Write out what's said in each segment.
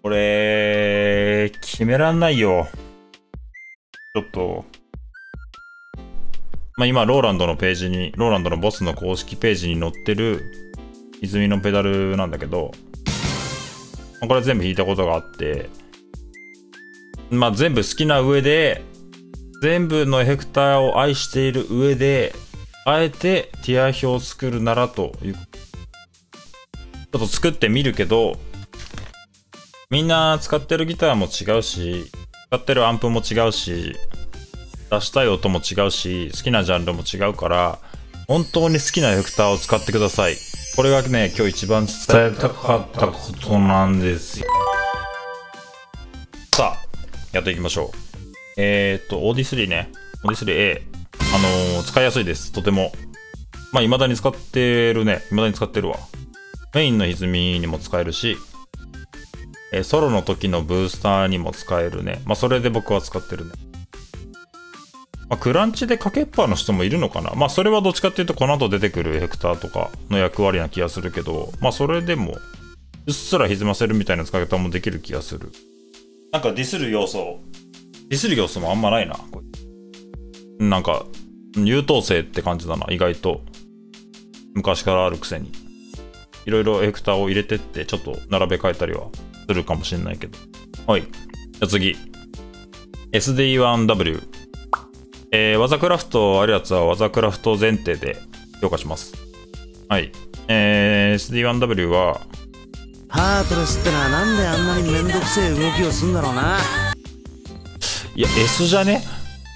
これ、決めらんないよ。ちょっと。まあ、今、ローランドのボスの公式ページに載ってる泉のペダルなんだけど、これ全部弾いたことがあって、まあ、全部好きな上で、全部のエフェクターを愛している上で、あえてティア表を作るならという、ちょっと作ってみるけど、みんな使ってるギターも違うし、使ってるアンプも違うし、出したい音も違うし、好きなジャンルも違うから、本当に好きなエフェクターを使ってください。これがね、今日一番伝えたかったことなんですよ。さあ、やっていきましょう。OD3 ね。OD3A。使いやすいです。とても。まあ、未だに使ってるね。未だに使ってるわ。メインの歪みにも使えるし、ソロの時のブースターにも使えるね。まあ、それで僕は使ってるね。まあ、クランチでかけっぱの人もいるのかな。まあ、それはどっちかっていうと、この後出てくるエフェクターとかの役割な気がするけど、まあ、それでも、うっすら歪ませるみたいな使い方もできる気がする。なんかディスる要素もあんまないな。なんか、優等生って感じだな、意外と。昔からあるくせに。いろいろエフェクターを入れてって、ちょっと並べ替えたりはするかもしれないけど。はい。じゃあ次。SD1W。技クラフトあるやつは技クラフト前提で評価します。はい。SD1W は、 ハートレスってのはなんであんなにめんどくせえ動きをすんだろうな。 いや、S じゃね？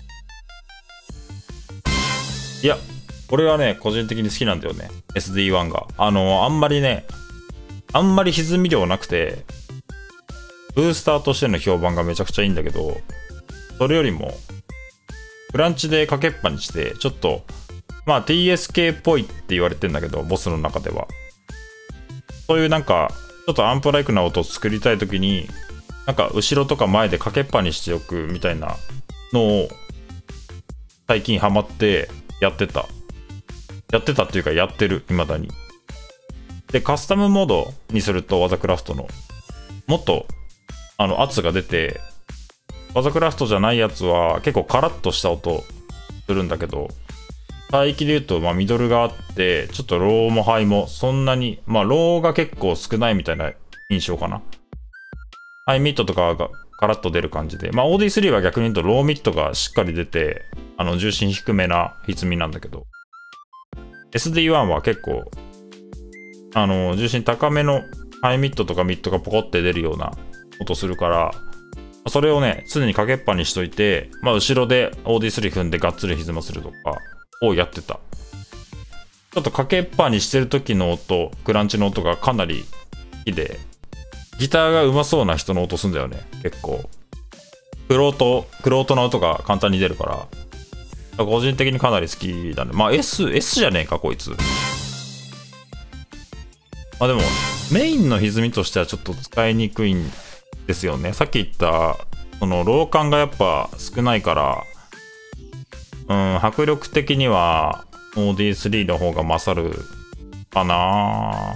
いや、これはね、個人的に好きなんだよね。SD1 が。あんまり歪み量なくて、ブースターとしての評判がめちゃくちゃいいんだけど、それよりも、クランチでかけっぱにして、ちょっと、まあ TSK っぽいって言われてんだけど、ボスの中では。そういうなんか、ちょっとアンプライクな音を作りたいときに、なんか後ろとか前でかけっぱにしておくみたいなのを、最近ハマってやってた。やってたっていうかやってる、未だに。で、カスタムモードにすると、技クラフトの、もっと、圧が出て、技クラフトじゃないやつは結構カラッとした音するんだけど、帯域で言うと、まあミドルがあって、ちょっとローもハイもそんなに、まあローが結構少ないみたいな印象かな。ハイミッドとかがカラッと出る感じで、まあ OD3 は逆に言うとローミッドがしっかり出て、重心低めな歪みなんだけど、SD1 は結構、重心高めのハイミッドとかミッドがポコって出るような音するから、それをね、常にかけっぱにしといて、まあ、後ろで OD3 踏んでがっつり歪ませるとかをやってた。ちょっとかけっぱにしてる時の音、クランチの音がかなり好きで、ギターが上手そうな人の音すんだよね、結構。クロートの音が簡単に出るから、個人的にかなり好きだね。まあ S じゃねえか、こいつ。まあでも、メインの歪みとしてはちょっと使いにくいんですよね。さっき言った、その、ロー感がやっぱ少ないから、迫力的には OD3 の方が勝るかな。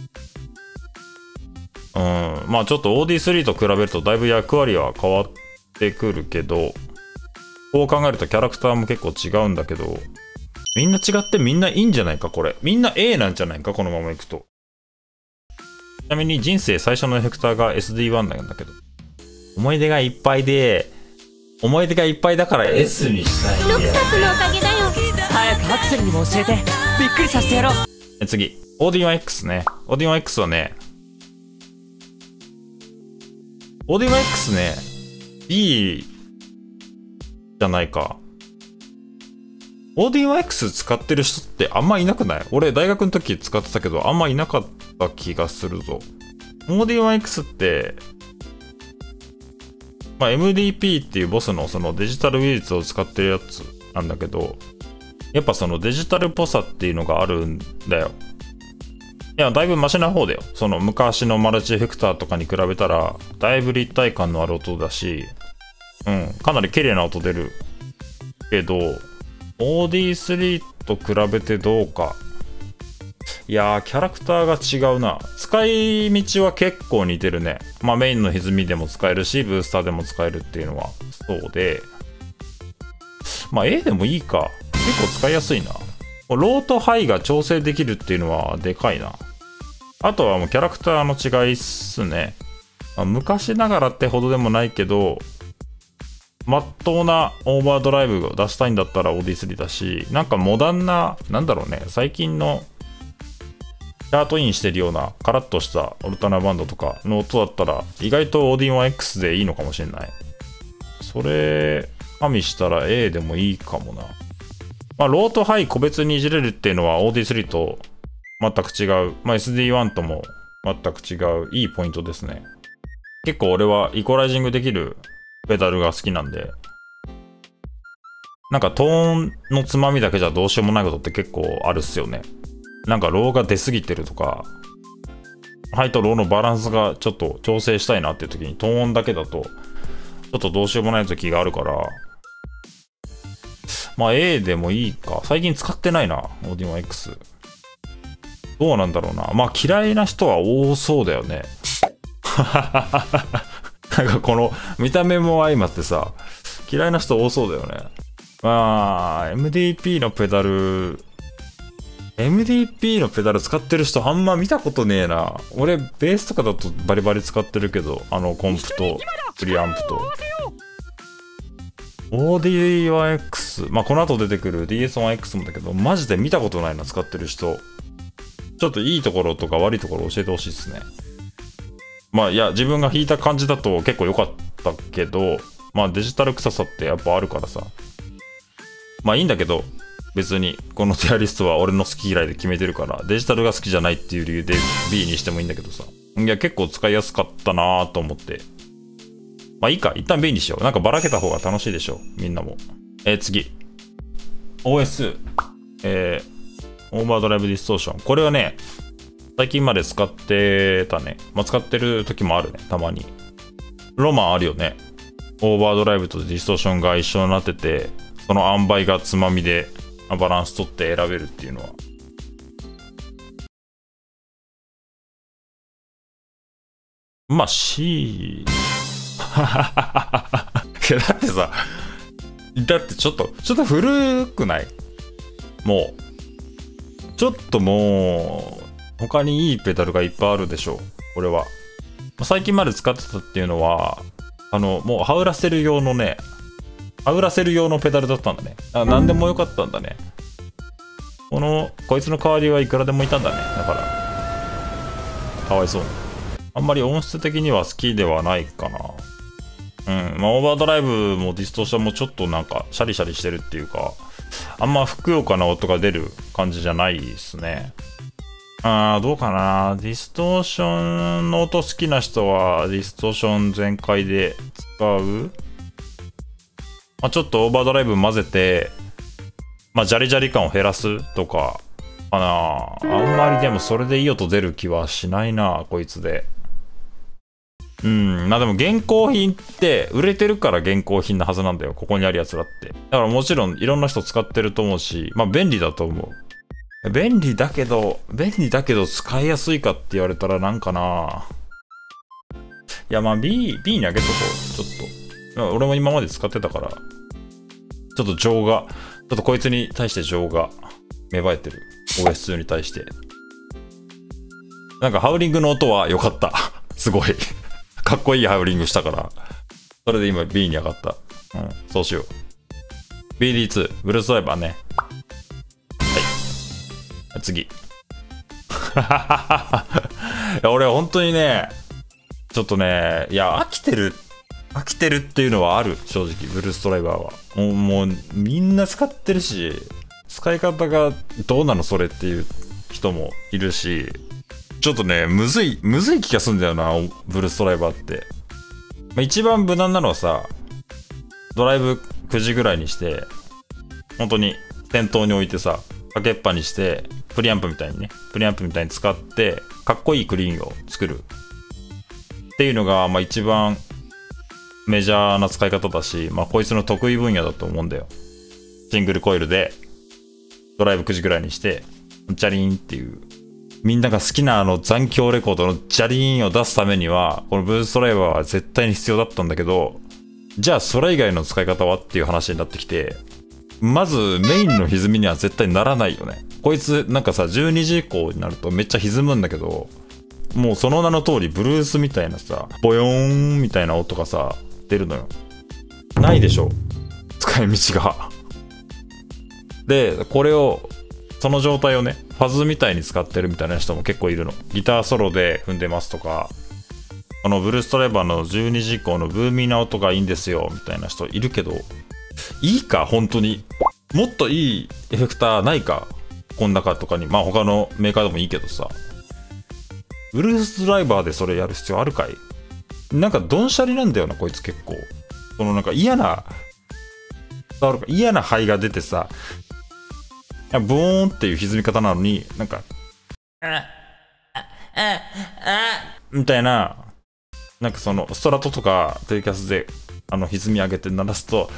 まあちょっと OD3 と比べるとだいぶ役割は変わってくるけど、こう考えるとキャラクターも結構違うんだけど、みんな違ってみんないいんじゃないか、これ。みんな A なんじゃないか、このままいくと。ちなみに人生最初のエフェクターが SD1 なんだけど、思い出がいっぱいだから S にしたいんだよ。 ロクサスのおかげだよ。 早くアクセルにも教えて、びっくりさせてやろう。 次、OD1X ね。OD1X はね、OD1X ね、B じゃないか。OD1X 使ってる人ってあんまいなくない？俺大学の時使ってたけどあんまいなかった気がするぞ。OD1X って、まあ、MDP っていうボスのそのデジタル技術を使ってるやつなんだけど、やっぱそのデジタルっぽさっていうのがあるんだよ。いや、だいぶマシな方だよ。その昔のマルチエフェクターとかに比べたら、だいぶ立体感のある音だし、かなり綺麗な音出るけど、OD3 と比べてどうか。 いやー、キャラクターが違うな。使い道は結構似てるね。まあメインの歪みでも使えるし、ブースターでも使えるっていうのはそうで。まあ A でもいいか。結構使いやすいな。ローとハイが調整できるっていうのはでかいな。あとはもうキャラクターの違いっすね。まあ、昔ながらってほどでもないけど、まっとうなオーバードライブを出したいんだったら OD3 だし、なんかモダンな、なんだろうね、最近のチャートインしてるようなカラッとしたオルタナバンドとかの音だったら意外と OD1X でいいのかもしれない。それ加味したら A でもいいかもな。まあローとハイ個別にいじれるっていうのは OD3 と全く違う、まあ、SD1 とも全く違ういいポイントですね。結構俺はイコライジングできるペダルが好きなんで、なんかトーンのつまみだけじゃどうしようもないことって結構あるっすよね。なんかローが出過ぎてるとか、ハイとローのバランスがちょっと調整したいなっていう時にトーンだけだとちょっとどうしようもない時があるから、まあ A でもいいか。最近使ってないな、OD1X。どうなんだろうな。まあ嫌いな人は多そうだよね。なんかこの見た目も相まってさ、嫌いな人多そうだよね。まあ MDP のペダル使ってる人あんま見たことねえな。俺ベースとかだとバリバリ使ってるけど、コンプとプリアンプと OD1X、まあこの後出てくる DS1X もだけど、マジで見たことないな、使ってる人。ちょっといいところとか悪いところ教えてほしいですね。まあいや、自分が弾いた感じだと結構良かったけど、まあデジタル臭さってやっぱあるからさ。まあいいんだけど、別にこのティアリストは俺の好き嫌いで決めてるから、デジタルが好きじゃないっていう理由で B にしてもいいんだけどさ。いや、結構使いやすかったなと思って。まあいいか、一旦 B にしよう。なんかばらけた方が楽しいでしょ、みんなも。次。OS。オーバードライブディストーション。これはね、最近まで使ってたね。まあ、使ってる時もあるね、たまに。ロマンあるよね。オーバードライブとディストーションが一緒になってて、その塩梅がつまみでバランス取って選べるっていうのは。まあ C。いやだってさ、だってちょっと古くない？もう。ちょっともう、他にいいペダルがいっぱいあるでしょう。これは。最近まで使ってたっていうのは、もう、羽織らせる用のね、羽織らせる用のペダルだったんだね。何でもよかったんだね。こいつの代わりはいくらでもいたんだね。だから、かわいそうに。あんまり音質的には好きではないかな。うん。まあ、オーバードライブもディストーションもちょっとなんか、シャリシャリしてるっていうか、あんまふくよかな音が出る感じじゃないですね。どうかな。ディストーションの音好きな人は、ディストーション全開で使う？まあ、ちょっとオーバードライブ混ぜて、まあ、ジャリジャリ感を減らすとか、かな。あんまりでもそれでいい音出る気はしないな、こいつで。まあでも現行品って売れてるから現行品なはずなんだよ。ここにあるやつらって。だからもちろんいろんな人使ってると思うし、まあ便利だと思う。便利だけど使いやすいかって言われたらなんかな。いやまあ B にあげとこう。ちょっと。俺も今まで使ってたから。ちょっと情が、ちょっとこいつに対して情が芽生えてる。OS2 に対して。なんかハウリングの音は良かった。すごい。かっこいいハウリングしたから。それで今 B に上がった。そうしよう。BD2、ブルースドライバーね。はい。次。俺本当にね、ちょっとね、いや、飽きてるっていうのはある、正直、ブルースドライバーは。もうみんな使ってるし、使い方がどうなのそれっていう人もいるし、ちょっとね、むずい気がするんだよな、ブルースドライバーって。まあ、一番無難なのはさ、ドライブ9時ぐらいにして、本当に店頭に置いてさ、かけっぱにして、プリアンプみたいに使って、かっこいいクリーンを作る。っていうのが、まあ一番メジャーな使い方だし、まあこいつの得意分野だと思うんだよ。シングルコイルで、ドライブ9時ぐらいにして、チャリーンっていう。 みんなが好きな残響レコードのジャリーンを出すためには、このブーストドライバーは絶対に必要だったんだけど、じゃあそれ以外の使い方はっていう話になってきて、まずメインの歪みには絶対ならないよね。こいつなんかさ、12時以降になるとめっちゃ歪むんだけど、もうその名の通りブルースみたいなさ、ボヨーンみたいな音がさ、出るのよ。ないでしょ、使い道が。で、これを、その状態をね、ファズみたいに使ってるみたいな人も結構いるの。ギターソロで踏んでますとか、このブルーストレバーの12時以降のブーミーな音がいいんですよみたいな人いるけど、いいか本当に。もっといいエフェクターないか、この中とかに。まあ他のメーカーでもいいけどさ、ブルースドライバーでそれやる必要あるかい？なんかドンシャリなんだよなこいつ結構。このなんか嫌な灰が出てさ、ボーンっていう歪み方なのに、なんかみたいな、なんかそのストラトとかテレキャスで歪み上げて鳴らすと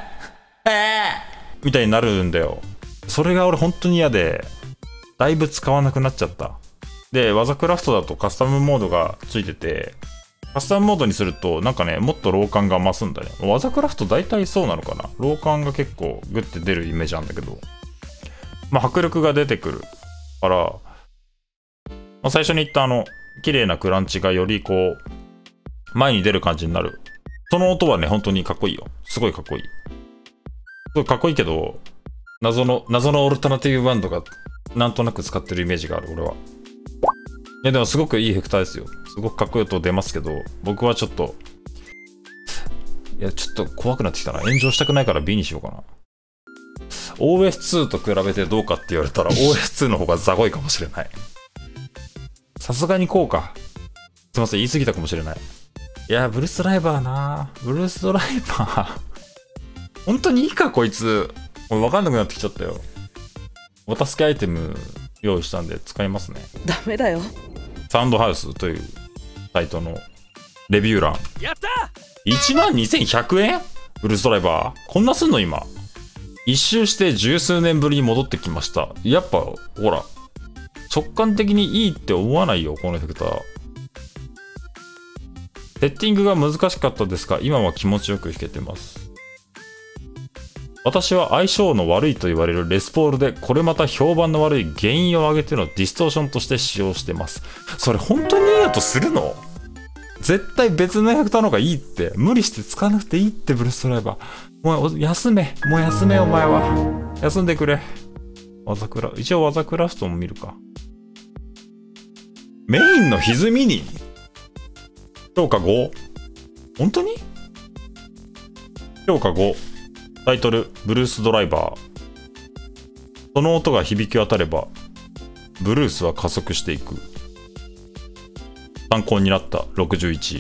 みたいになるんだよ。それが俺本当に嫌で、だいぶ使わなくなっちゃった。で、ワザクラフトだとカスタムモードがついてて、カスタムモードにするとなんかね、もっとローカンが増すんだね。ワザクラフト大体そうなのかな。ローカンが結構グッて出るイメージなんだけど、まあ迫力が出てくるから、まあ、最初に言った綺麗なクランチがよりこう前に出る感じになる。その音はね、本当にかっこいいよ。すごいかっこいい。すごいかっこいいけど、謎のオルタナティブバンドがなんとなく使ってるイメージがある、俺は。いや、でもすごくいいエフェクターですよ。すごくかっこいい音出ますけど、僕はちょっと、いや、ちょっと怖くなってきたな。炎上したくないから B にしようかな。OS2 と比べてどうかって言われたら OS2 の方がザコいかもしれない。さすがにこうか。すいません、言い過ぎたかもしれない。いや、ブルースドライバーな。ブルースドライバー。本当にいいか、こいつ。俺分かんなくなってきちゃったよ。お助けアイテム用意したんで使いますね。 ダメだよ。 サウンドハウスというサイトのレビュー欄。やった !12,100 円ブルースドライバー。こんなすんの今。一周して十数年ぶりに戻ってきました。やっぱ、ほら。直感的にいいって思わないよ、このエフェクター。セッティングが難しかったですが、今は気持ちよく弾けてます。私は相性の悪いと言われるレスポールで、これまた評判の悪い原因を挙げてのディストーションとして使用してます。それ本当にいいやとするの？絶対別のエフェクターの方がいいって。無理して使わなくていいって、ブルースドライバー。もう休め。もう休め、お前は。休んでくれ。一応ワザクラフトも見るか。メインの歪みに評価 5？ 本当に？評価5。タイトル、ブルースドライバー。その音が響き渡れば、ブルースは加速していく。参考になった61。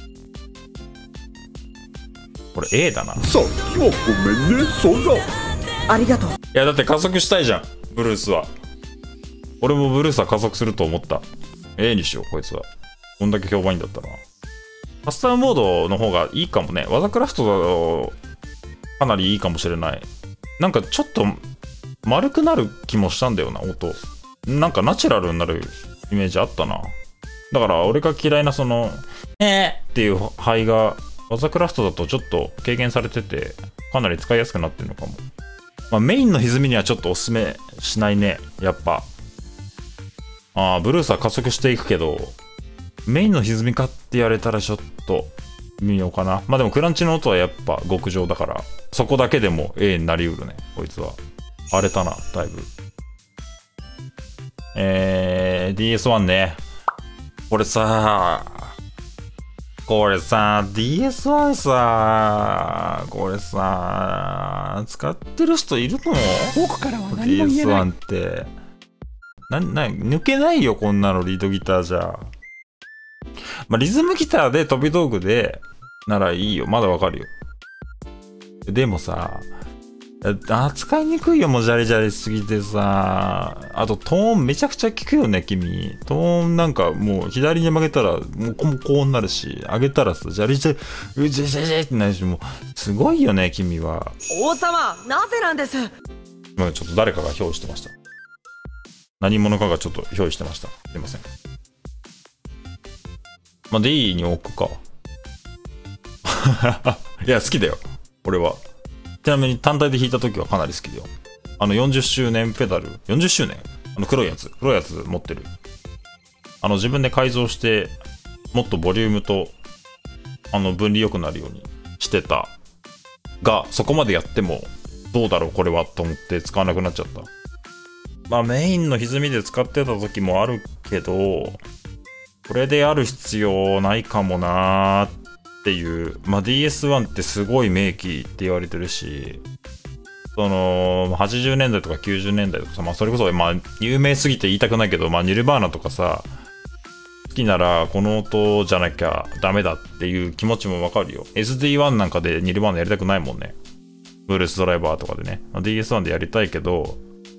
これ A だな。 さっきはごめんね、そんな。 ありがとう。 いや、だって加速したいじゃん、ブルースは。俺もブルースは加速すると思った。A にしよう、こいつは。こんだけ評判いいんだったらな。カスタムモードの方がいいかもね。ワザクラフトだとかなりいいかもしれない。なんかちょっと丸くなる気もしたんだよな、音。なんかナチュラルになるイメージあったな。だから俺が嫌いなその、っていう灰が、ワザクラフトだとちょっと軽減されてて、かなり使いやすくなってるのかも。まあメインの歪みにはちょっとおすすめしないね、やっぱ。ブルースは加速していくけど、メインの歪みかって言われたらちょっと見ようかな。まあでもクランチの音はやっぱ極上だから、そこだけでも A になりうるね、こいつは。荒れたな、だいぶ。DS1 ね。これさ、DS1 さ、これさ、使ってる人いるの？ 僕からは何も言えない。 DS1 って。抜けないよ、こんなのリードギターじゃ。まあ、リズムギターで飛び道具でならいいよ。まだわかるよ。でもさ、扱いにくいよ、もうジャリジャリしすぎてさ。あとトーンめちゃくちゃ効くよね、君。トーンなんかもう左に曲げたらもうこうなるし、上げたらさ、ジャリジャリ、ジャリジャリってなるし、もうすごいよね、君は。 王様、なぜなんです？ ちょっと誰かが表してました。 何者かがちょっと表意してました。すいません。まあ、D に置くか。いや、好きだよ。俺は。ちなみに単体で弾いた時はかなり好きだよ。40周年ペダル。40周年黒いやつ。黒いやつ持ってる。自分で改造して、もっとボリュームと、分離良くなるようにしてた。が、そこまでやっても、どうだろうこれはと思って使わなくなっちゃった。まあメインの歪みで使ってた時もあるけど、これでやる必要ないかもなーっていう。まあ DS1 ってすごい名機って言われてるし、80年代とか90年代とかさ、まあそれこそ、まあ有名すぎて言いたくないけど、まあニルバーナとかさ、好きならこの音じゃなきゃダメだっていう気持ちもわかるよ。SD1 なんかでニルバーナやりたくないもんね。ブルースドライバーとかでね。DS1 でやりたいけど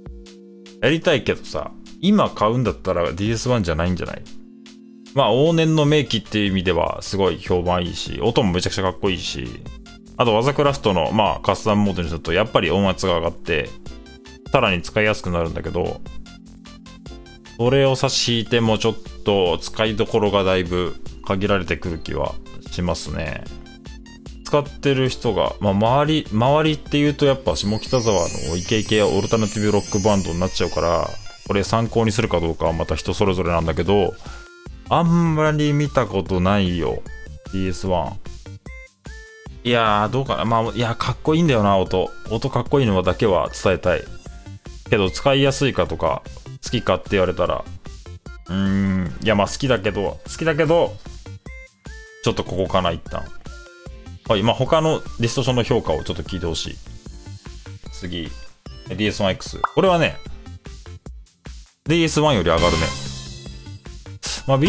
さ、今買うんだったら DS1 じゃないんじゃない？まあ往年の名機っていう意味ではすごい評判いいし、音もめちゃくちゃかっこいいし、あとワザクラフトのまあカスタムモードにするとやっぱり音圧が上がって、さらに使いやすくなるんだけど、それを差し引いてもちょっと使いどころがだいぶ限られてくる気はしますね。使ってる人が、まあ周りっていうとやっぱ下北沢のイケイケオルタナティブロックバンドになっちゃうから、これ参考にするかどうかはまた人それぞれなんだけど、あんまり見たことないよ、DS1。いやー、どうかな。まあ、いや、かっこいいんだよな、音かっこいいのだけは伝えたい。けど、使いやすいかとか、好きかって言われたら、いや、まあ、好きだけど、ちょっとここかな、一旦。はい、まあ、他のディストーションの評価をちょっと聞いてほしい。次、DS1X。これはね、DS1 より上がるね。まあ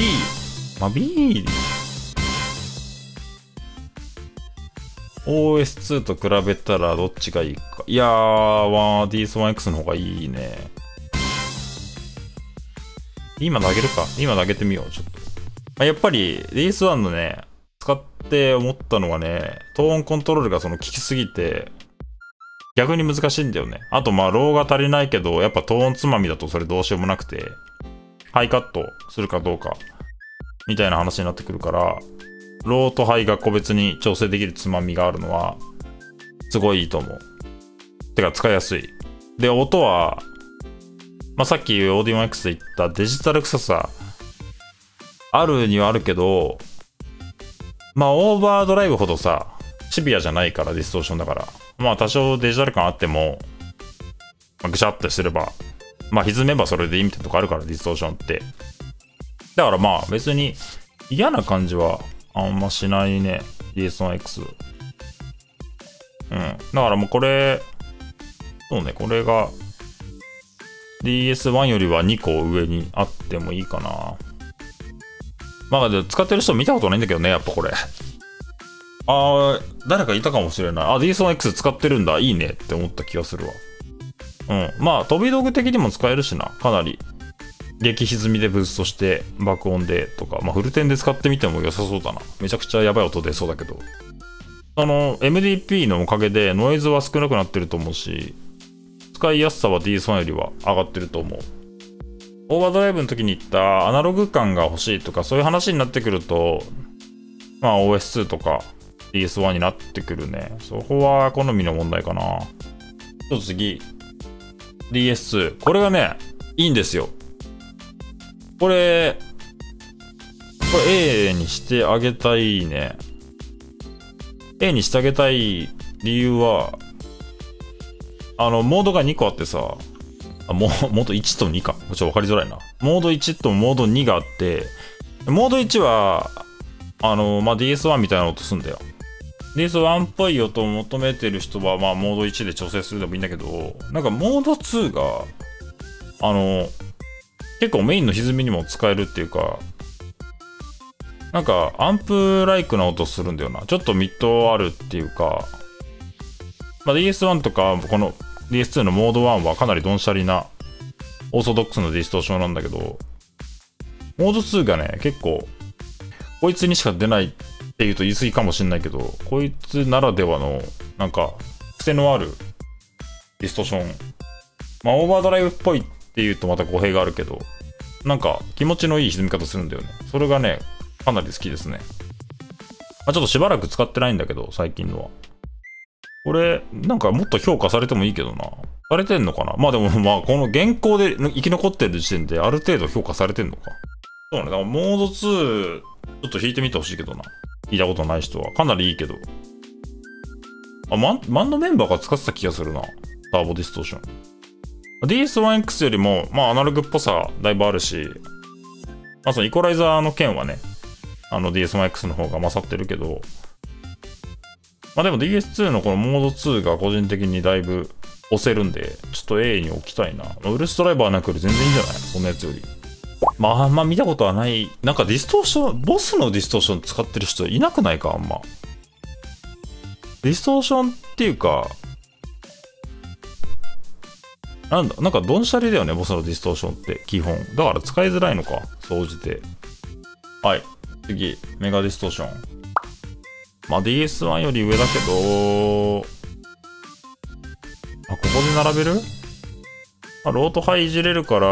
B、OS2 と比べたらどっちがいいか。いやー、DS1X の方がいいね。今投げるか。今投げてみよう、ちょっと。やっぱり DS1 のね、使って思ったのはね、トーンコントロールが効きすぎて、逆に難しいんだよね。あとまあ、ローが足りないけど、やっぱトーンつまみだとそれどうしようもなくて、ハイカットするかどうか、みたいな話になってくるから、ローとハイが個別に調整できるつまみがあるのは、すごいいいと思う。てか、使いやすい。で、音は、まあ、さっきオーディオン X で言ったデジタル臭さ、あるにはあるけど、まあ、オーバードライブほどさ、シビアじゃないからディストーションだから、まあ、多少デジタル感あっても、まあ、ぐしゃってすれば、まあ、歪めばそれでいいみたいなとこあるから、ディストーションって。だからまあ、別に嫌な感じはあんましないね、DS1X。だからもうこれ、そうね、これが DS1 よりは2個上にあってもいいかな。まあ、使ってる人見たことないんだけどね、やっぱこれ。誰かいたかもしれない。DS1X 使ってるんだ、いいねって思った気がするわ。まあ、飛び道具的にも使えるしな、かなり。激歪みでブーストして爆音でとか、まあ、フルテンで使ってみても良さそうだな。めちゃくちゃやばい音出そうだけど。MDP のおかげでノイズは少なくなってると思うし、使いやすさは DS1 よりは上がってると思う。オーバードライブの時に言ったアナログ感が欲しいとかそういう話になってくると、まあ OS2 とか DS1 になってくるね。そこは好みの問題かな。ちょっと次。DS2。これがね、いいんですよ。これ A にしてあげたいね。A にしてあげたい理由は、モードが2個あってさ、モード1と2か。ちょっと分かりづらいな。モード1とモード2があって、モード1は、まあ、DS1 みたいな音すんだよ。DS1 っぽい音を求めてる人は、まあ、モード1で調整するでもいいんだけど、なんかモード2が、結構メインの歪みにも使えるっていうか、なんかアンプライクな音するんだよな。ちょっとミッドあるっていうか、まあ、DS1 とかこの DS2 のモード1はかなりドンシャリなオーソドックスのディストーションなんだけど、モード2がね、結構こいつにしか出ないっていうと言い過ぎかもしんないけど、こいつならではのなんか癖のあるディストーション、まあオーバードライブっぽいってっていうとまた語弊があるけど、なんか気持ちのいい沈み方するんだよね。それがね、かなり好きですね。ちょっとしばらく使ってないんだけど、最近のは。これ、なんかもっと評価されてもいいけどな。されてんのかな。まあでも、まあこの現行で生き残ってる時点である程度評価されてんのか。そうね、だからモード2、ちょっと弾いてみてほしいけどな。聞いたことない人は。かなりいいけど。マンのメンバーが使ってた気がするな。ターボディストーション。DS1X よりも、まあアナログっぽさだいぶあるし、まあそのイコライザーの件はね、DS1X の方が勝ってるけど、まあでも DS2 のこのモード2が個人的にだいぶ押せるんで、ちょっと A に置きたいな。ウルストライバーなくより全然いいんじゃないこんなやつより。まあ見たことはない。なんかディストーション、ボスのディストーション使ってる人いなくないかあんま。ディストーションっていうか、なんかドンシャリだよね、ボスのディストーションって基本。だから使いづらいのか、総じて。はい。次、メガディストーション。まあ DS1 より上だけど、ここで並べる？ロートハイいじれるから、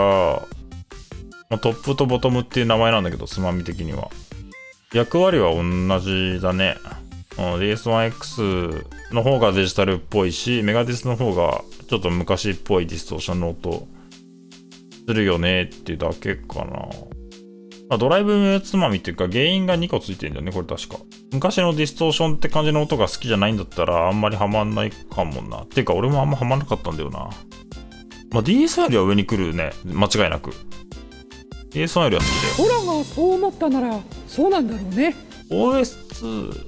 トップとボトムっていう名前なんだけど、つまみ的には。役割は同じだね。DS1X の方がデジタルっぽいし、メガディスの方がちょっと昔っぽいディストーションの音するよねっていうだけかな。ドライブつまみっていうか、原因が2個ついてるんだよね、これ確か。昔のディストーションって感じの音が好きじゃないんだったら、あんまりハマんないかもな。っていうか、俺もあんまハマんなかったんだよな。まあ、DS よりは上に来るね、間違いなく。DS1 よりは好きオラがそう思ったなら、そうなんだろうね。 だよ。OS2。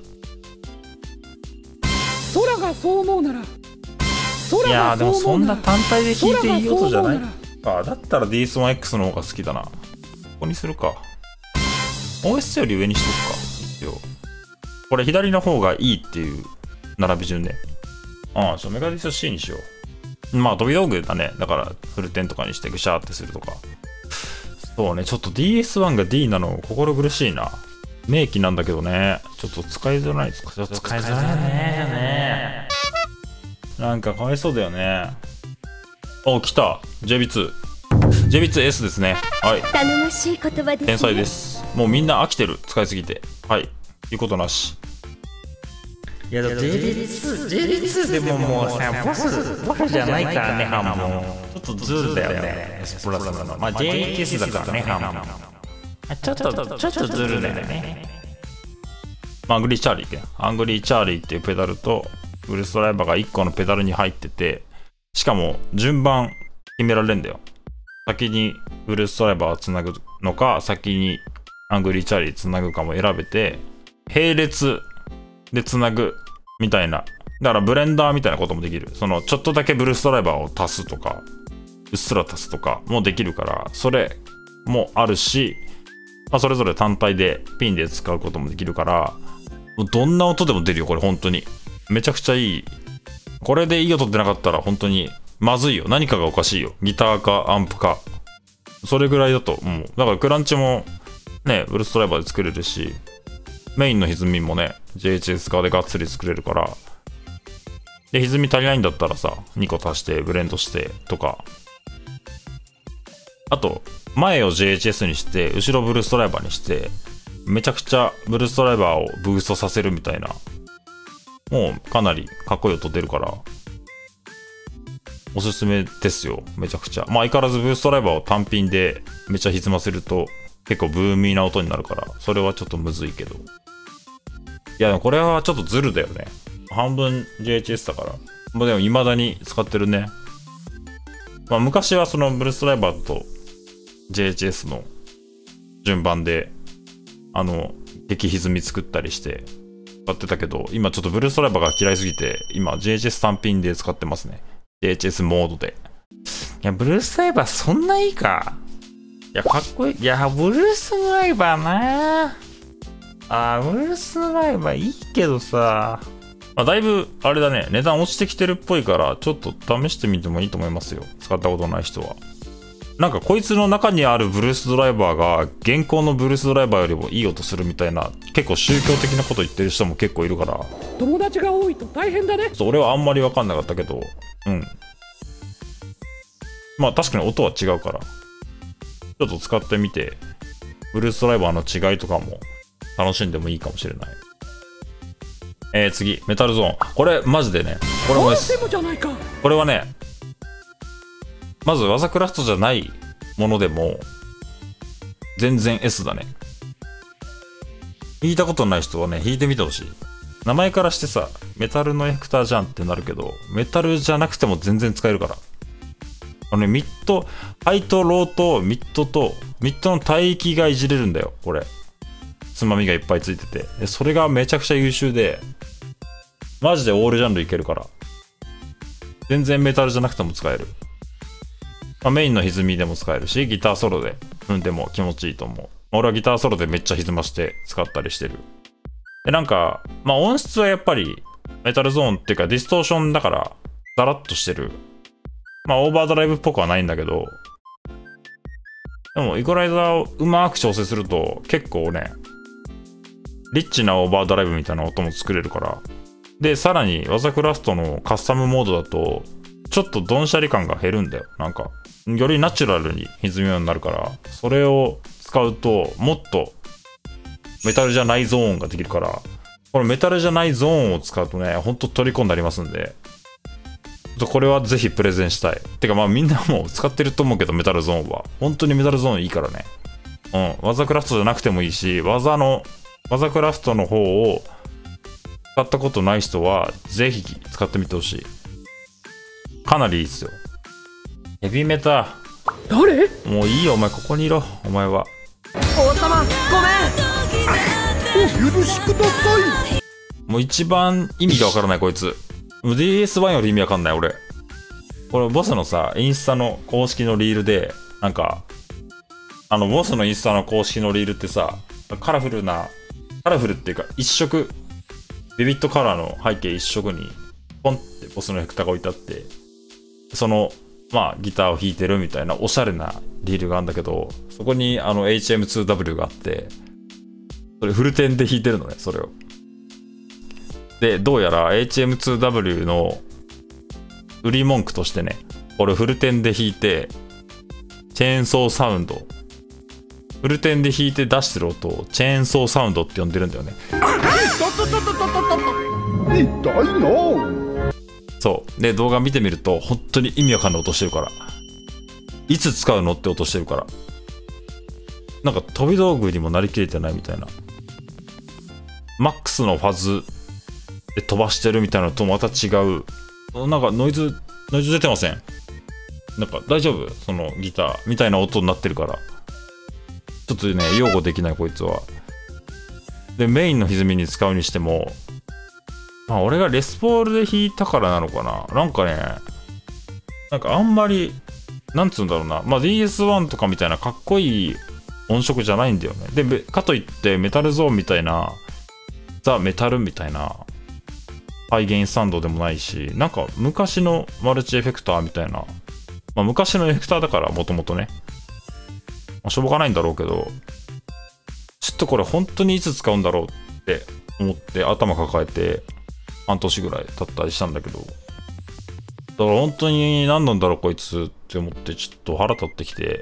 ソラがそう思うなら、 いやーでもそんな単体で弾いていい音じゃないか。だったら DS1X の方が好きだな。ここにするか。OS より上にしとくか。一応。これ左の方がいいっていう並び順ね。メガディス C にしよう。まあ飛び道具だね。だからフルテンとかにしてグシャーってするとか。そうね、ちょっと DS1 が D なの心苦しいな。名機なんだけどね。ちょっと使いづらい。使いづらいね。なんかかわいそうだよね。お、来た。JB2。JB2S ですね。はい。 頼もしい言葉ですね。 天才です。もうみんな飽きてる。使いすぎて。はい。いうことなし。 いやだって JD2 でももうさボスじゃないからねハンもちょっとズルだよね。S プラスなの。まあ JHS だからね、ハンも。ちょっとズルだよね。アングリーチャーリーアングリーチャーリーっていうペダルと、ウルストライバーが1個のペダルに入ってて、しかも順番決められるんだよ。先にウルストライバーをつなぐのか、先にアングリーチャーリーつなぐかも選べて、並列でつなぐみたいな。だからブレンダーみたいなこともできる。ちょっとだけブルーストライバーを足すとか、うっすら足すとかもできるから、それもあるし、まあ、それぞれ単体でピンで使うこともできるから、どんな音でも出るよ、これ本当に。めちゃくちゃいい。これでいい音出なかったら本当にまずいよ。何かがおかしいよ。ギターかアンプか。それぐらいだと思う。だからクランチもね、ウルストライバーで作れるし、メインの歪みもね、JHS 側でがっつり作れるから、で、歪み足りないんだったらさ、2個足してブレンドしてとか、あと、前を JHS にして、後ろブルーストライバーにして、めちゃくちゃブルーストライバーをブーストさせるみたいな、もうかなりかっこいい音出るから、おすすめですよ、めちゃくちゃ。まあ相変わらずブーストライバーを単品でめっちゃ歪ませると、結構ブーミーな音になるから、それはちょっとむずいけど。いや、でもこれはちょっとズルだよね。半分 JHS だから。まあでも未だに使ってるね。まあ昔はそのブルーストライバーと JHS の順番で、激歪み作ったりして使ってたけど、今ちょっとブルーストライバーが嫌いすぎて、今 JHS 単品で使ってますね。JHS モードで。いや、ブルーストライバーそんないいか。いや、かっこいい。いや、ブルースドライバーなブルースドライバーいいけどさ。まあ、だいぶ、あれだね、値段落ちてきてるっぽいから、ちょっと試してみてもいいと思いますよ。使ったことない人は。なんか、こいつの中にあるブルースドライバーが、現行のブルースドライバーよりもいい音するみたいな、結構宗教的なこと言ってる人も結構いるから。 友達が多いと大変だね。 俺はあんまり分かんなかったけど、うん。 まあ確かに音は違うから、ちょっと使ってみて、ブルースドライバーの違いとかも楽しんでもいいかもしれない。次、メタルゾーン。これマジでね、これも S。 でもじゃないか。 これはね、まず技クラフトじゃないものでも、全然 S だね。弾いたことない人はね、弾いてみてほしい。名前からしてさ、メタルのエフェクターじゃんってなるけど、メタルじゃなくても全然使えるから。ミッド、ハイとローとミッドの帯域がいじれるんだよ、これ。つまみがいっぱいついてて。でそれがめちゃくちゃ優秀で、マジでオールジャンルいけるから。全然メタルじゃなくても使える。まあ、メインの歪みでも使えるし、ギターソロで踏んでも気持ちいいと思う。俺はギターソロでめっちゃ歪まして使ったりしてる。で、なんか、まあ音質はやっぱりメタルゾーンっていうかディストーションだからザラッとしてる。まあオーバードライブっぽくはないんだけど、でもイコライザーをうまく調整すると結構ね、リッチなオーバードライブみたいな音も作れるから。で、さらに技クラフトのカスタムモードだと、ちょっとドンシャリ感が減るんだよ。なんか、よりナチュラルに歪むようになるから、それを使うと、もっとメタルじゃないゾーンができるから、このメタルじゃないゾーンを使うとね、ほんと虜になりますんで、これはぜひプレゼンしたい。てかまあみんなもう使ってると思うけど、メタルゾーンは。本当にメタルゾーンいいからね。技クラフトじゃなくてもいいし、技クラフトの方を使ったことない人は、ぜひ使ってみてほしい。かなりいいっすよ。ヘビメタ。 誰？ もういいよ、お前ここにいろ、お前は。 王様ごめん。 お許しください。 もう一番意味がわからないこいつ。もう DS1 より意味わかんない俺。これボスのさ、インスタの公式のリールで、なんか、ボスのインスタの公式のリールってさ、カラフルっていうか一色、ビビットカラーの背景一色に、ポンってボスのエフェクターが置いてあって、その、まあギターを弾いてるみたいなおしゃれなリールがあるんだけど、そこにHM2W があって、それフルテンで弾いてるのね、それを。で、どうやら HM2W の売り文句としてね、これフルテンで弾いて、チェーンソーサウンド、フルテンで弾いて出してる音をチェーンソーサウンドって呼んでるんだよね。 痛いな。 そう。で、動画見てみると、本当に意味わかんない音してるから。いつ使うのって音してるから。なんか飛び道具にもなりきれてないみたいな。マックスのファズで飛ばしてるみたいなのとまた違う。なんかノイズ出てません？なんか大丈夫？そのギターみたいな音になってるから。ちょっとね、擁護できないこいつは。で、メインの歪みに使うにしても、まあ俺がレスポールで弾いたからなのかな。なんかね、なんかあんまり、なんつうんだろうな。まあ DS1 とかみたいなかっこいい音色じゃないんだよね。で、かといってメタルゾーンみたいな、ザ・メタルみたいな、ハイゲインサウンドでもないし、なんか昔のマルチエフェクターみたいな、まあ昔のエフェクターだからもともとね、まあ、しょうがないんだろうけど、ちょっとこれ本当にいつ使うんだろうって思って頭抱えて、半年ぐらい経ったりしたんだけど、だから本当に何なんだろうこいつって思ってちょっと腹立ってきて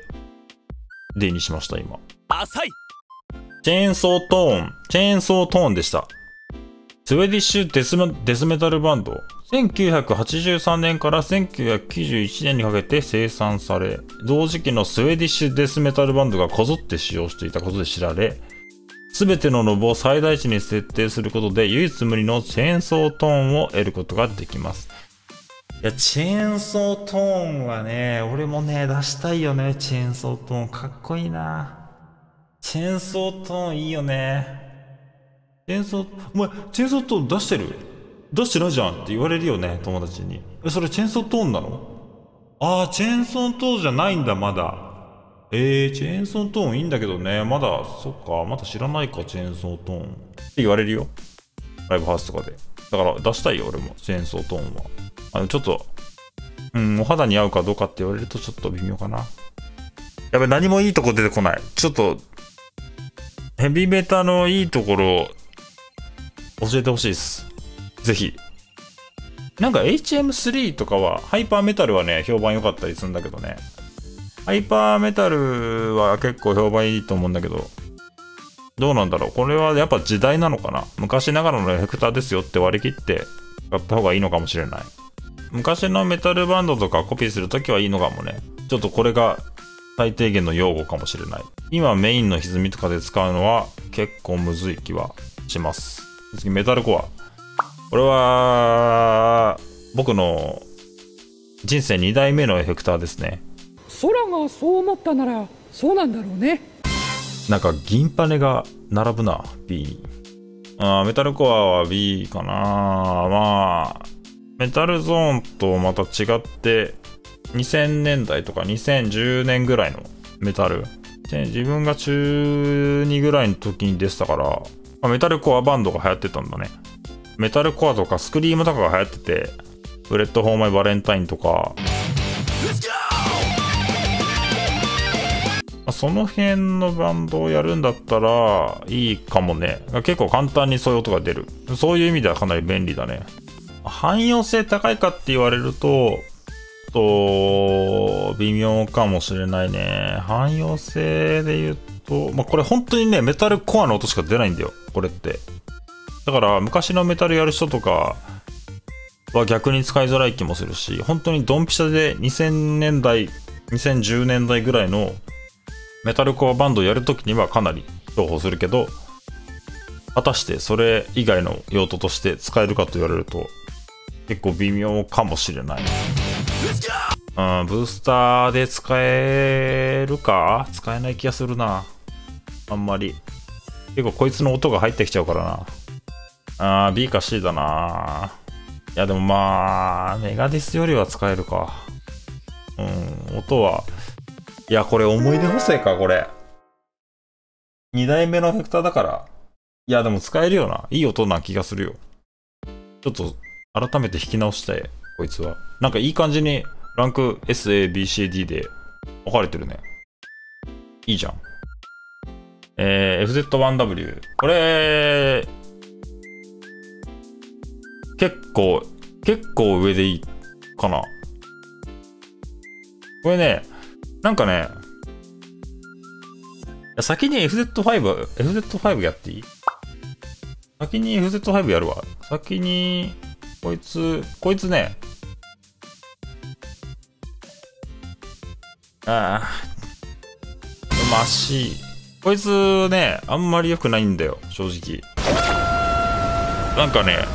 D にしました今。 浅い。 チェーンソートーンでした。スウェディッシュデスメタルバンド、1983年から1991年にかけて生産され、同時期のスウェディッシュデスメタルバンドがこぞって使用していたことで知られ、すべてのノブを最大値に設定することで唯一無二のチェーンソートーンを得ることができます。いや、チェーンソートーンはね、俺もね、出したいよね。チェーンソートーンかっこいいな。チェーンソートーンいいよね。お前、チェーンソートーン出してないじゃんって言われるよね、友達に。それチェーンソートーンなの？ああ、チェーンソートーンじゃないんだ、まだ。チェーンソートーンいいんだけどね、まだ、そっか、まだ知らないか、チェーンソートーン。って言われるよ。ライブハウスとかで。だから出したいよ、俺も、チェーンソートーンは。ちょっと、お肌に合うかどうかって言われるとちょっと微妙かな。やべ、何もいいとこ出てこない。ちょっと、ヘビメタのいいところ、教えてほしいです。ぜひ。 なんか HM3 とかは、ハイパーメタルはね、評判良かったりするんだけどね。ハイパーメタルは結構評判いいと思うんだけど、どうなんだろう。これはやっぱ時代なのかな。昔ながらのエフェクターですよって割り切って買った方がいいのかもしれない。昔のメタルバンドとかコピーするときはいいのかもね。ちょっとこれが最低限の用語かもしれない。今メインの歪みとかで使うのは結構むずい気はします。次メタルコア。これは僕の人生2代目のエフェクターですね。 空がそう思ったならそうなんだろうね。 なんか銀パネが並ぶな B に。メタルコアは B かな。まあメタルゾーンとまた違って2000年代とか2010年ぐらいのメタル。自分が中2ぐらいの時に出てたから、メタルコアバンドが流行ってたんだね。メタルコアとかスクリームとかが流行ってて、ブレッド・フォー・マイ・バレンタインとか、その辺のバンドをやるんだったらいいかもね。結構簡単にそういう音が出る。そういう意味ではかなり便利だね。汎用性高いかって言われると、微妙かもしれないね。汎用性で言うと、これ本当にね、メタルコアの音しか出ないんだよ、これって。だから昔のメタルやる人とかは逆に使いづらい気もするし、本当にドンピシャで2000年代、2010年代ぐらいのメタルコアバンドをやるときにはかなり重宝するけど、果たしてそれ以外の用途として使えるかと言われると結構微妙かもしれない。ブースターで使えるか？使えない気がするな。あんまり。結構こいつの音が入ってきちゃうからな。B か C だな。いやでもメガディスよりは使えるか。音は。いや、これ思い出補正か、これ。2代目のエフェクターだから。いや、でも使えるよな。いい音な気がするよ。ちょっと、改めて弾き直したい、こいつは。なんかいい感じに、ランク S、A、B、C、D で分かれてるね。いいじゃん。FZ1W。これ、結構上でいいかな。これね、なんかね、先に FZ5 やっていい？先に FZ5 やるわ。先に、こいつね、C。こいつね、あんまり良くないんだよ、正直。なんかね、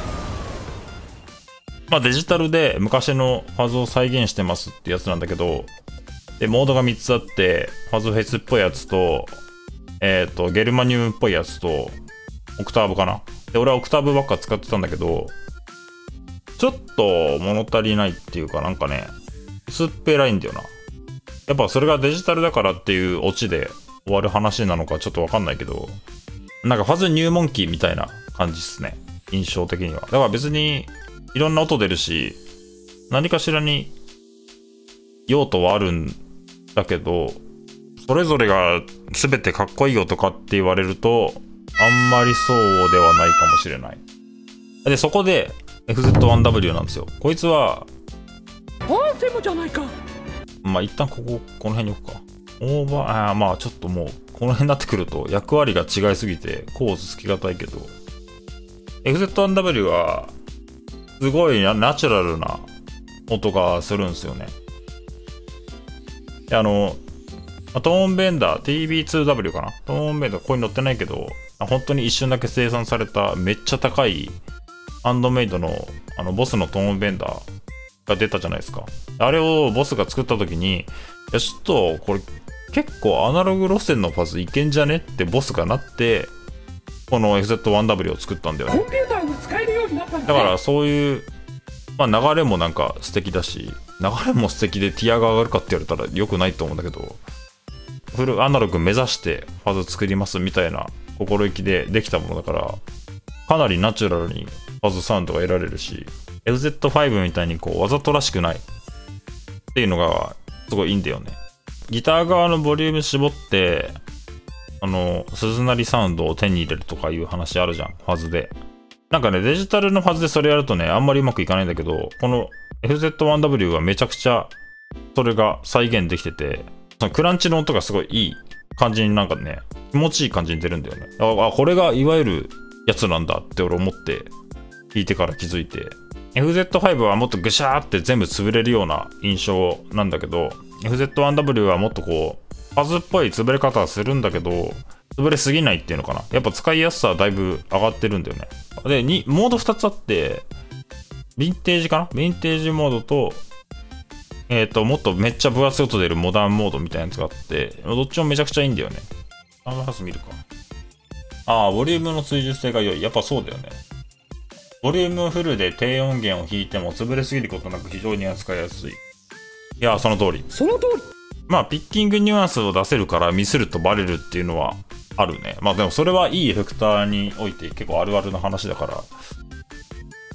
デジタルで昔のファズを再現してますってやつなんだけど、で、モードが3つあって、ファズフェスっぽいやつと、ゲルマニウムっぽいやつと、オクターブかな。で、俺はオクターブばっか使ってたんだけど、ちょっと物足りないっていうかなんかね、薄っぺらいんだよな。やっぱそれがデジタルだからっていうオチで終わる話なのかちょっとわかんないけど、なんかファズ入門機みたいな感じっすね。印象的には。だから別にいろんな音出るし、何かしらに用途はあるんだけど、それぞれが全てかっこいい音かって言われると、あんまりそうではないかもしれない。で、そこで FZ1W なんですよ。こいつは、 アンセムじゃないか。 一旦この辺に置くか。オーバー、ちょっともう、この辺になってくると役割が違いすぎて、コースつきがたいけど、FZ1W は、すごいナチュラルな音がするんですよね。で、トーンベンダー、TB2W かな。トーンベンダー、ここに載ってないけど、本当に一瞬だけ生産されためっちゃ高いハンドメイドのボスのトーンベンダーが出たじゃないですか。あれをボスが作った時に、いやちょっとこれ結構アナログ路線のファズいけんじゃねってボスがなって、この FZ1W を作ったんだよね。 コンピューターが使えるようになったんだね。 だからそういう、流れもなんか素敵だし、流れも素敵でティアが上がるかって言われたら良くないと思うんだけど、フルアナログ目指してファズ作りますみたいな心意気でできたものだから、かなりナチュラルにファズサウンドが得られるし、FZ5 みたいにこうわざとらしくないっていうのがすごいいいんだよね。ギター側のボリューム絞って鈴なりサウンドを手に入れるとかいう話あるじゃん、ファズで。 なんかね、デジタルのはずでそれやるとね、あんまりうまくいかないんだけど、この FZ1W はめちゃくちゃそれが再現できてて、そのクランチの音がすごいいい感じになんかね、気持ちいい感じに出るんだよね。あ、これがいわゆるやつなんだって俺思って聞いてから気づいて、FZ5 はもっとぐしゃーって全部潰れるような印象なんだけど、FZ1W はもっとこう、パズっぽい潰れ方はするんだけど、潰れすぎないっていうのかな。やっぱ使いやすさはだいぶ上がってるんだよね。で、モード2つあって、ヴィンテージかな？ヴィンテージモードと、もっとめっちゃ分厚い音出るモダンモードみたいなやつがあって、どっちもめちゃくちゃいいんだよね。サウンドハウス見るか。ああ、ボリュームの追従性が良い。やっぱそうだよね。ボリュームフルで低音源を弾いても潰れすぎることなく非常に扱いやすい。いや、その通り。 その通り。 まあ、ピッキングニュアンスを出せるからミスるとバレるっていうのはあるね。まあでもそれはいいエフェクターにおいて結構あるあるの話だから、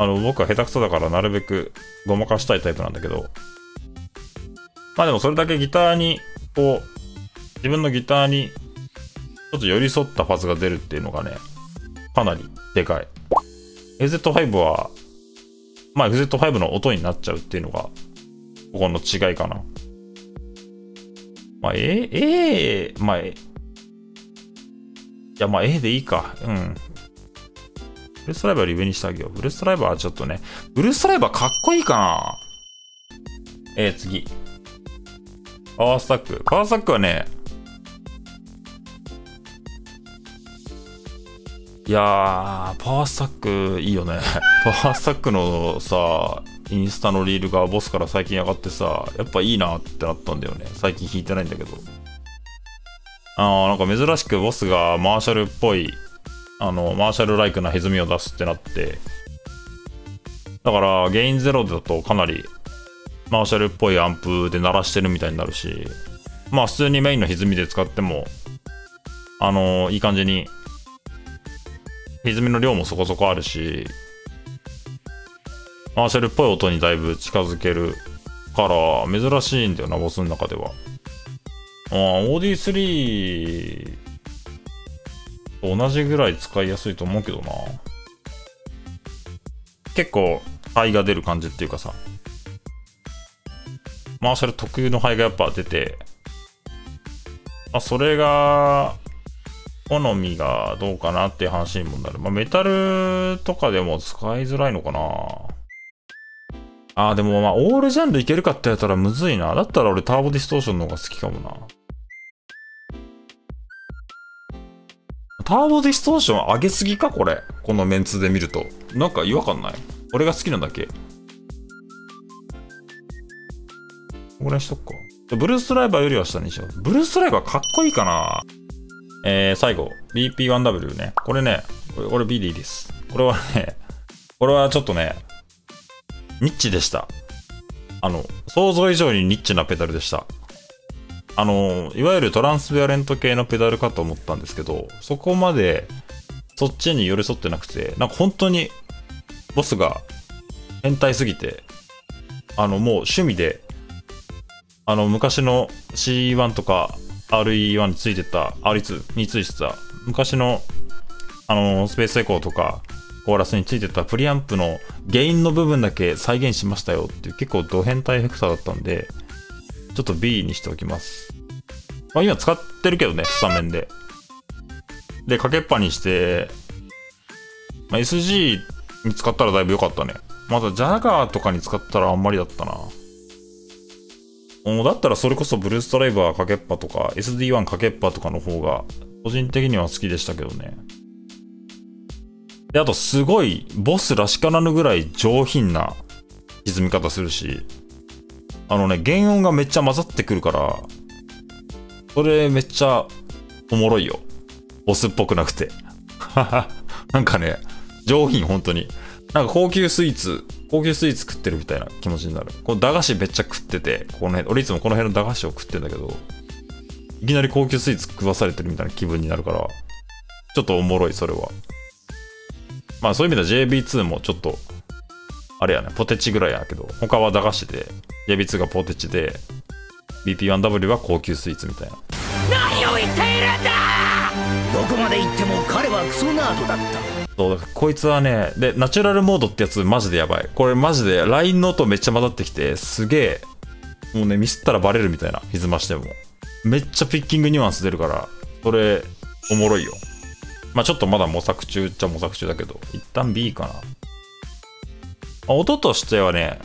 僕は下手くそだからなるべくごまかしたいタイプなんだけど、まあでもそれだけギターに、こう、自分のギターにちょっと寄り添ったファズが出るっていうのがね、かなりでかい。FZ5 は、まあ FZ5 の音になっちゃうっていうのが、ここの違いかな。まあ、まあ、いや、まあ、A でいいか。うん。ブルーストライバーより上にしてあげよう。ブルーストライバーはちょっとね、ブルーストライバーかっこいいかな。次。パワースタック。パワースタックはね、いやー、パワースタックいいよね。パワースタックのさ、インスタのリールがボスから最近上がってさ、やっぱいいなってなったんだよね。最近弾いてないんだけど。なんか珍しくボスがマーシャルっぽい、マーシャルライクな歪みを出すってなって、だからゲインゼロだとかなりマーシャルっぽいアンプで鳴らしてるみたいになるし、まあ普通にメインの歪みで使っても、いい感じに、歪みの量もそこそこあるし、マーシャルっぽい音にだいぶ近づけるから珍しいんだよな、ボスの中では。OD3 と同じぐらい使いやすいと思うけどな。結構ハイが出る感じっていうかさ、マーシャル特有のハイがやっぱ出て、それが好みがどうかなっていう話にもなる。メタルとかでも使いづらいのかな。でもオールジャンルいけるかってやったらむずいな。だったら俺ターボディストーションの方が好きかもな。ターボディストーション上げすぎかこれ。このメンツで見ると。なんか違和感ない？俺が好きなだけ。ここらにしとくか。ブルーストライバーよりは下にしよう。ブルーストライバーかっこいいかな。最後。BP1W ね。これね、これ B でいいです。これはね、これはちょっとね、ニッチでした。想像以上にニッチなペダルでした。いわゆるトランスペアレント系のペダルかと思ったんですけど、そこまでそっちに寄り添ってなくて、なんか本当にボスが変態すぎて、もう趣味で、昔の C1 とか RE1 についてた、R2 についてた、昔の、スペースエコーとか、コーラスについてたプリアンプのゲインの部分だけ再現しましたよっていう結構ド変態エフェクターだったんで、ちょっと B にしておきます。今使ってるけどね、スタメンで。で、かけっぱにして、SG に使ったらだいぶ良かったね。またジャガーとかに使ったらあんまりだったな。だったらそれこそブルーストライバーかけっぱとか SD1 かけっぱとかの方が個人的には好きでしたけどね。で、あとすごいボスらしからぬぐらい上品な歪み方するし、原音がめっちゃ混ざってくるから、それめっちゃおもろいよ。ボスっぽくなくて。なんかね、上品本当に。なんか高級スイーツ食ってるみたいな気持ちになる。この駄菓子めっちゃ食ってて、俺いつもこの辺の駄菓子を食ってんだけど、いきなり高級スイーツ食わされてるみたいな気分になるから、ちょっとおもろい、それは。そういう意味では JB2 もちょっと、あれやね、ポテチぐらいやけど、他は駄菓子で、JB2 がポテチで、BP1W は高級スイーツみたいな。 何を言っているんだ！ どこまで行っても彼はクソナードだった。 そうこいつはね、でナチュラルモードってやつマジでやばい。これマジで LINE の音めっちゃ混ざってきて、すげえもうねミスったらバレるみたいな。歪ましてもめっちゃピッキングニュアンス出るから、それおもろいよ。まあちょっとまだ模索中っちゃ模索中だけど、一旦 B かな。音としてはね、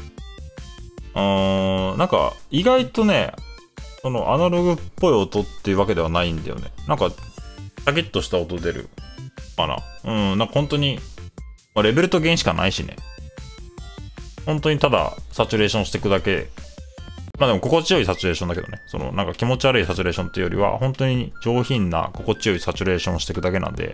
なんか意外とね、そのアナログっぽい音っていうわけではないんだよね。なんかシャキッとした音出るかな。なんか本当に、まあ、レベルと弦しかないしね。本当にただサチュレーションしていくだけ。まあでも心地よいサチュレーションだけどね。そのなんか気持ち悪いサチュレーションっていうよりは、本当に上品な心地よいサチュレーションをしていくだけなんで。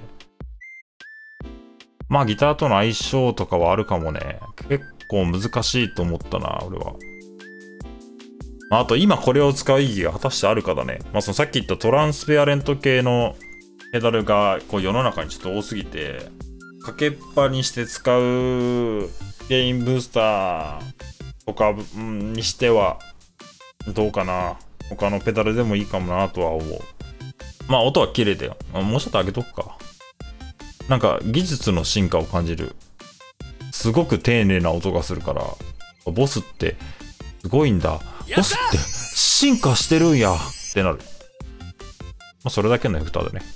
まあギターとの相性とかはあるかもね。結構難しいと思ったな、俺は。あと今これを使う意義が果たしてあるかだね。まあそのさっき言ったトランスペアレント系のペダルがこう世の中にちょっと多すぎて、かけっぱにして使うゲインブースターとかにしてはどうかな。他のペダルでもいいかもなとは思う。まあ音は綺麗だよ。もうちょっと上げとくか。なんか技術の進化を感じる。すごく丁寧な音がするから、ボスってすごいんだ。ボスって進化してるんやってなる。まあそれだけのエフェクターだね。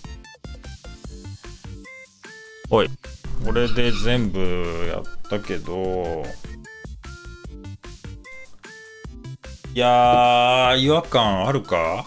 おい、これで全部やったけど、いやー、違和感あるか？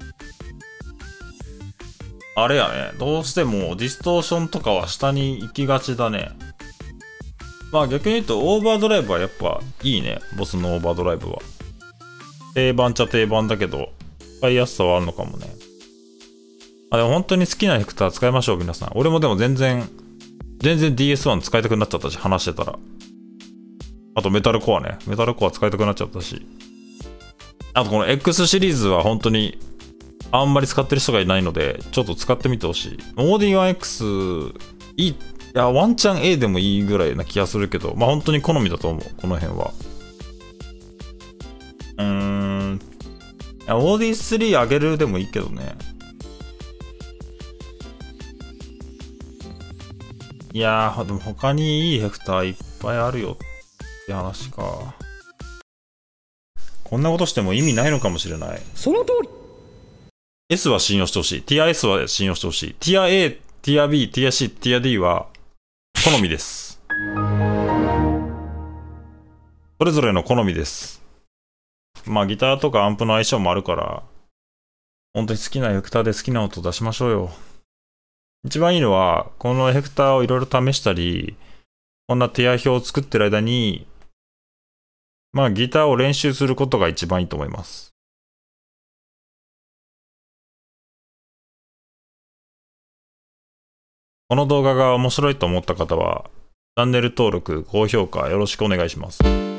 あれやね、どうしてもディストーションとかは下に行きがちだね。まあ逆に言うとオーバードライブはやっぱいいね、ボスのオーバードライブは。定番っちゃ定番だけど、使いやすさはあるのかもね。でも本当に好きなエフェクター使いましょう、皆さん。俺もでも全然 DS1 使いたくなっちゃったし、話してたら。あとメタルコアね。メタルコア使いたくなっちゃったし。あとこの X シリーズは本当にあんまり使ってる人がいないので、ちょっと使ってみてほしい。オーディ 1X、いや、ワンチャン A でもいいぐらいな気がするけど、まあ本当に好みだと思う、この辺は。OD3 上げるでもいいけどね。いやー、でも他にいいエフェクターいっぱいあるよって話か。こんなことしても意味ないのかもしれない。 その通り。 S は信用してほしい。ティア S は信用してほしい。ティア A、ティア B、ティア C、ティア D は好みです。それぞれの好みです。まあギターとかアンプの相性もあるから、本当に好きなエフェクターで好きな音出しましょうよ。一番いいのは、このエフェクターをいろいろ試したり、こんなティア表を作ってる間に、まあギターを練習することが一番いいと思います。この動画が面白いと思った方は、チャンネル登録、高評価よろしくお願いします。